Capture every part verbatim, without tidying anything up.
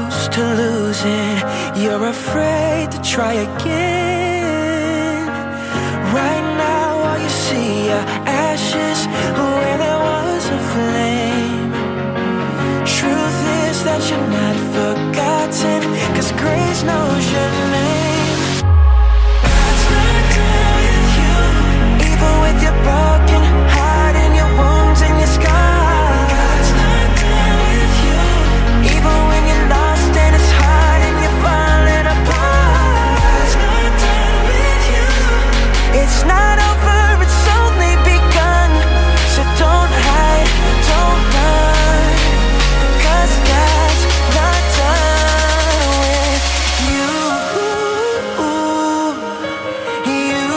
used to losing, you're afraid to try again. Right now all you see are ashes where there was a flame. Truth is that you're not forgotten, 'cause grace knows your name. God's not done with you, even with your broken heart and your wounds and your scars. God's not done with you, even when you're lost and it's hard and you're falling apart. God's not done with you. It's not over, it's only begun. So don't hide, don't run, 'cause God's not done with you. You.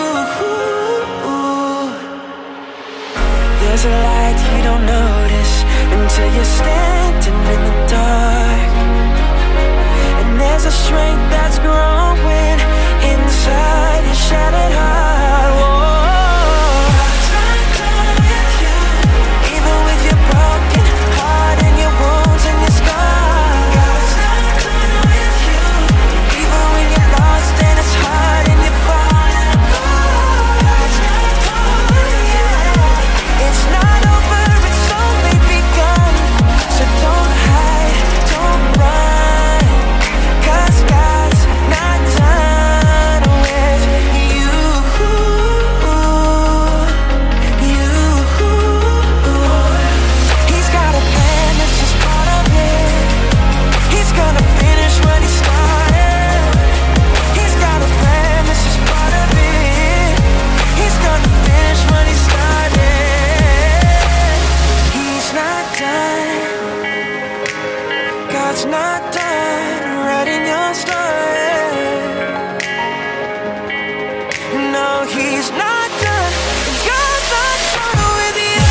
There's a light you don't notice until you're standing in the dark. And there's a strength that's growing inside your shattered heart. Whoa. God's not done with you, even with your broken heart and your wounds and your scars. God's not done with you, even when you're lost and it's hard and you're falling apart. God's not done with you. It's not over, it's only begun. So don't hide, don't run, 'cause God's not done with you. You. He's got a plan, this is part of it. He's gonna finish what he started. He's got a plan, this is part of it. He's gonna finish what he started. He's not done. God's not done writing your story. No, he's not done. God's not done with you.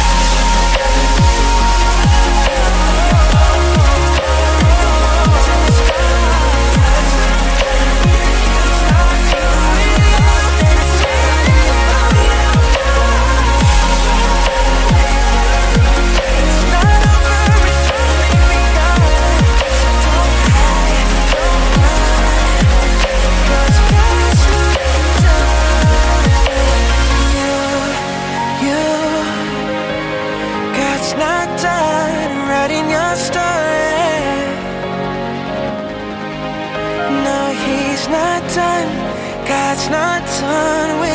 It's not over, it's only begun. Don't hide, don't run, 'cause God's not done with you. You. God's not done writing your story. No, he's not done. God's not done with